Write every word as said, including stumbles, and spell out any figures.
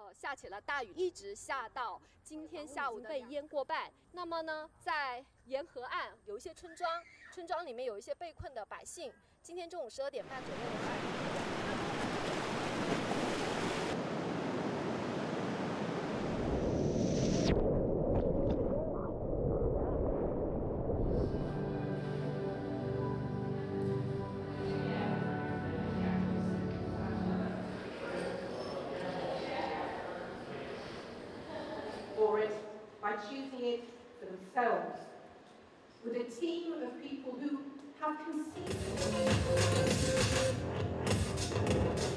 呃下起了大雨，一直下到今天下午被淹过半。那么呢，在沿河岸有一些村庄，村庄里面有一些被困的百姓。今天中午十二点半左右的话。 For it by choosing it for themselves, with a team of people who have conceived